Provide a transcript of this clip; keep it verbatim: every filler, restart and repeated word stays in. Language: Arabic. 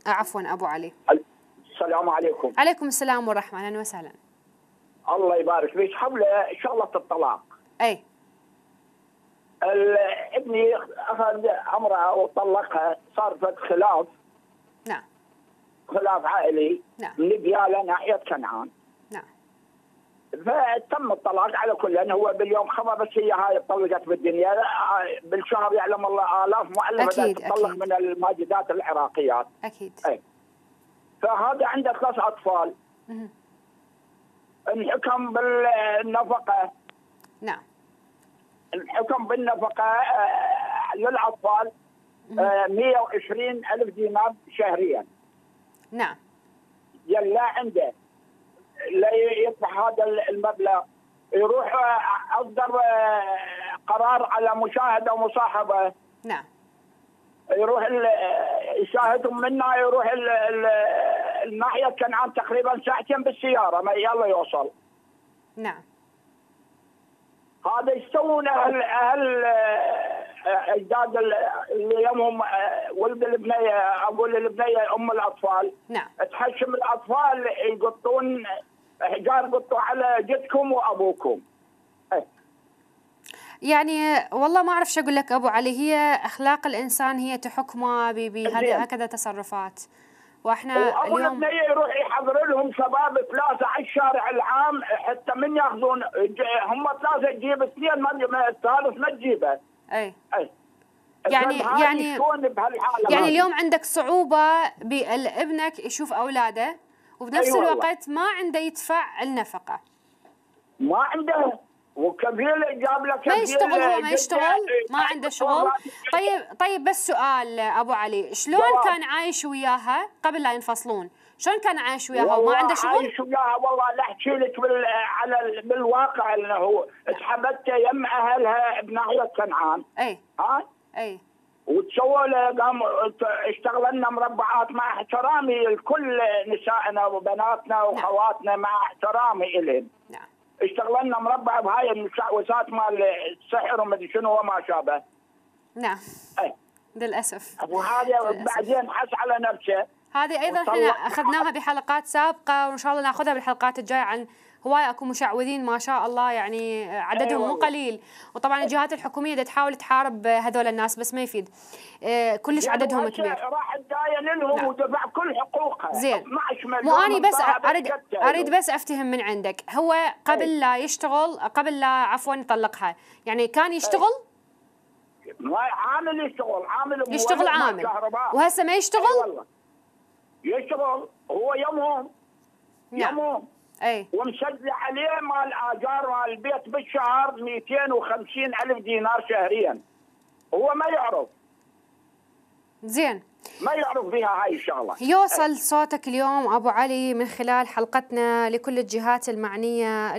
عفوا ابو علي. السلام عليكم. عليكم السلام والرحمه، اهلا وسهلا. الله يبارك فيك. حول شغله الطلاق. اي. ابني اخذ امراه وطلقها، صار فد خلاف. نعم. خلاف عائلي. نعم. من دياله ناحيه كنعان. نعم. فتم الطلاق على كل، لأنه هو باليوم خبر، بس هي هاي طلقت بالدنيا، بالشهر يعلم الله آلاف مؤلفة تطلق من الماجدات العراقيات. أكيد. أي. فهذا عنده ثلاث أطفال. مه. انحكم بالنفقة. نعم. انحكم بالنفقة للأطفال مئة وعشرين ألف دينار شهريا. نعم. يلا عنده لا يدفع هذا المبلغ، يروح اصدر قرار على مشاهده ومصاحبه. نعم. يروح يشاهدهم منا، يروح الناحيه كنعان تقريبا ساعتين بالسياره ما يلا يوصل. نعم. هذا يسوون اهل اهل اجداد اللي يمهم ولد البنيه، اقول البنيه ام الاطفال. نعم. تحشم الاطفال يقطون حجار، قطوا على جدكم وابوكم. أه. يعني والله ما اعرف شو اقول لك ابو علي، هي اخلاق الانسان هي تحكمه بهذه هكذا تصرفات، واحنا ابو اليوم البنيه يروح يحضر لهم شباب ثلاثه على الشارع العام، حتى من ياخذون هم ثلاثه تجيب اثنين، ما الثالث ما تجيبه. اي. اي. يعني يعني يعني هذه. اليوم عندك صعوبه بابنك يشوف اولاده، وبنفس أيوة الوقت ما عنده يدفع النفقه. ما عنده، وكفيل جاب لك ما يشتغل، هو ما يشتغل، ما عنده شغل. طيب طيب بس سؤال ابو علي، شلون كان عايش وياها قبل لا ينفصلون؟ شلون كان عايش وياها وما عنده شغل؟ عايش وياها والله لا احكي لك بال... على بالواقع انه هو اتحبت يم اهلها بناحيه كنعان. اي. ها؟ اي. وتسووا له قام اشتغل لنا مربعات، مع احترامي لكل نسائنا وبناتنا واخواتنا، مع احترامي الهم. نعم. اشتغل لنا مربع بهاي المساوسات مال السحر وما ادري شنو وما شابه. نعم. اي. للاسف. وهذا بعدين حس على نفسه. هذه ايضا احنا اخذناها بحلقات سابقه، وان شاء الله ناخذها بالحلقات الجايه، عن هواي اكو مشعوذين ما شاء الله، يعني عددهم مو قليل، وطبعا الجهات الحكوميه بدها تحاول تحارب هذول الناس بس ما يفيد. اه كلش عددهم كبير. راح تداين لهم. نعم. ودفع كل حقوقها. زين. مو اني بس اريد اريد بس افتهم من عندك، هو قبل أي. لا يشتغل، قبل لا عفوا يطلقها، يعني كان يشتغل؟ ما عامل يشتغل، عامل يشتغل عامل، وهسه ما يشتغل؟ أي والله. يشتغل هو يومهم. نعم. يومهم. اي. ومسجل عليه مال اجار مال البيت بالشهر مئتين وخمسين ألف دينار شهريا. هو ما يعرف. زين. ما يعرف بها هاي الشغله. يوصل صوتك اليوم ابو علي من خلال حلقتنا لكل الجهات المعنيه.